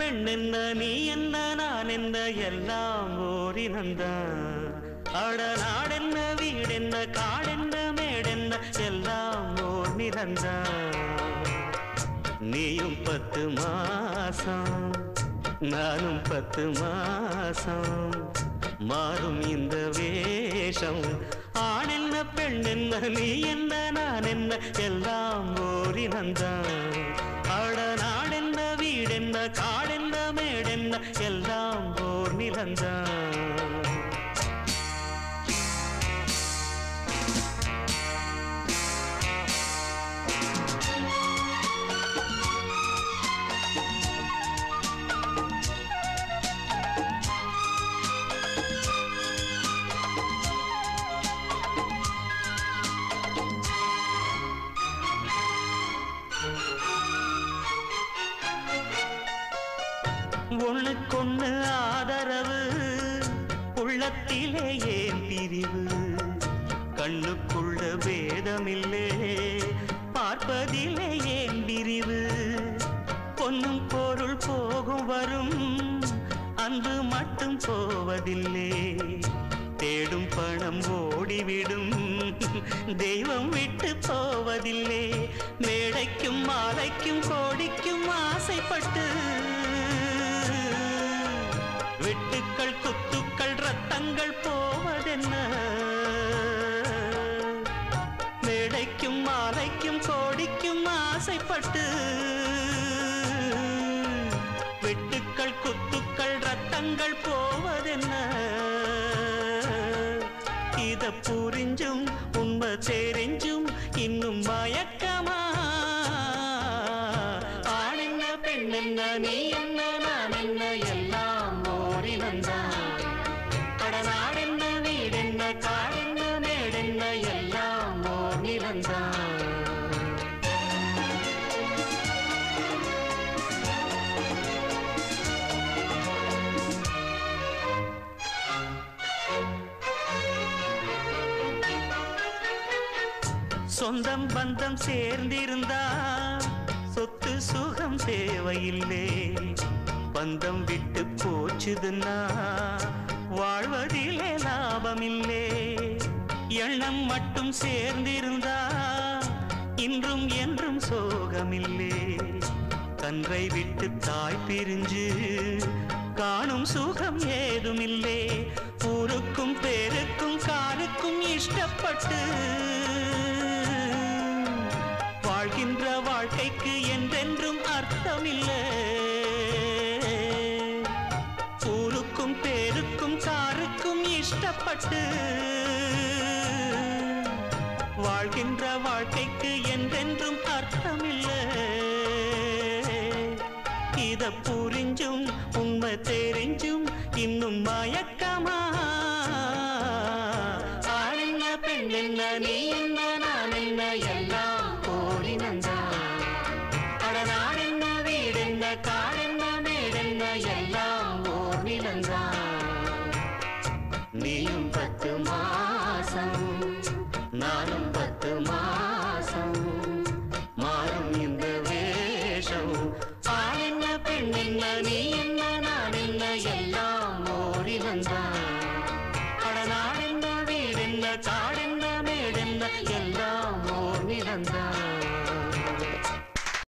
பெண் என்ன நீ என்ன நான் என்ன எல்லாம் ஓரினந்தான். அட நாடென்ன வீடென்ன காடென்ன மேடென்ன எல்லாம் ஓர் நிறந்தான். நீயும் 10 மாசம் நானும் 10 மாசம் மாறும் இந்த வேஷம். ஆண் என்ன பெண் என்ன நீ என்ன நான் என்ன எல்லாம் ஓரினந்தான். அட நாடென்ன வீடென்ன காடென்ன மேடென்ன எல்லாம் ஓர் நிறந்தான். ஒண்ணுக்கொண்ணு ஆதரவு உள்ளத்திலே ஏன் பிரிவு. கண்ணுக்குள்ள வேதமில்லே பார்ப்பதிலே ஏன் பிரிவு. பொன்னும் பொருள் போகும் வரும் அன்பு மட்டும் போவதில்லை. தேடும் பணம் ஓடிவிடும் தெய்வம் விட்டு போவதில்லை. மேடைக்கும் மாலைக்கும் கோடிக்கும் ஆசைப்பட்டு வெட்டுக்கள் குத்துக்கள் ரத்தங்கள் போவதென்ன. மேடைக்கும் மாலைக்கும் கோடிக்கும் ஆசைப்பட்டு வெட்டுக்கள் குத்துக்கள் ரத்தங்கள் போவதென்ன. இத புரிஞ்சும் உண்மை தெரிஞ்சும் இன்னும் மயக்கமா. ஆண் என்ன பெண் என்ன நீ என்ன நான் என்ன எல்லாம் ஓரினந்தான். கடநாடென்ன வீடென்ன காடென்ன மேடென்ன எல்லாம் ஓர் நிறந்தான். சொந்தம் பந்தம் சேர்ந்திருந்தா சொத்து சுகம் தேவையில்லை. பந்தம் விட்டு போச்சுதுன்னா வாழ்வதிலே லாபமில்லை. எண்ணம் மட்டும் சேர்ந்திருந்தா இன்றும் என்றும் சோகமில்லை. கன்றை விட்டு தாய் பிரிஞ்சு காணும் சுகம் ஏதுமில்லை. ஊருக்கும் பேருக்கும் காருக்கும் இஷ்டப்பட்டு வாழ்கின்ற வாழ்க்கைக்கு என்றென்றும் அர்த்தமில்லை. ஊருக்கும் பேருக்கும் காருக்கும் இஷ்டப்பட்டு வாழ்கின்ற வாழ்க்கைக்கு என்றென்றும் அர்த்தமில்லை. இத புரிஞ்சும் உண்மை தெரிஞ்சும் இன்னும் மயக்கமா. ஆண் என்ன பெண் என்ன நீ என்ன நான் என்ன எல்லாம் ஓரினந்தான். அட நாடென்ன வீடென்ன காடென்ன மேடென்ன எல்லாம் ஓர் நிலந்தான். நீயும் 10 மாசம் நானும் 10 மாசம் மாறும் இந்த வேஷம். ஆண் என்ன பெண் என்ன நீ என்ன நான் என்ன எல்லாம் ஓரினந்தான். அட நாடென்ன வீடென்ன காடென்ன மேடென்ன எல்லாம் ஓர் நிலந்தான்.